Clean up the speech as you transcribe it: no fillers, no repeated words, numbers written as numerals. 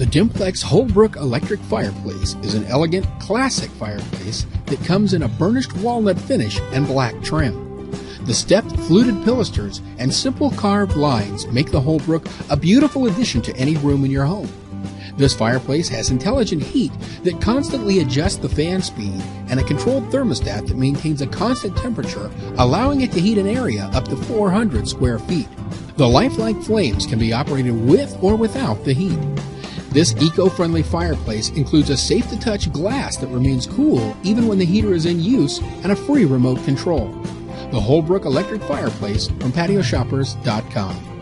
Dimplex Holbrook electric fireplace is an elegant, classic fireplace that comes in a burnished walnut finish and black trim. The stepped, fluted pilasters and simple carved lines make the Holbrook a beautiful addition to any room in your home. This fireplace has intelligent heat that constantly adjusts the fan speed and a controlled thermostat that maintains a constant temperature, allowing it to heat an area up to 400 square feet. The lifelike flames can be operated with or without the heat. This eco-friendly fireplace includes a safe-to-touch glass that remains cool even when the heater is in use and a free remote control. The Holbrook electric fireplace from PatioShoppers.com.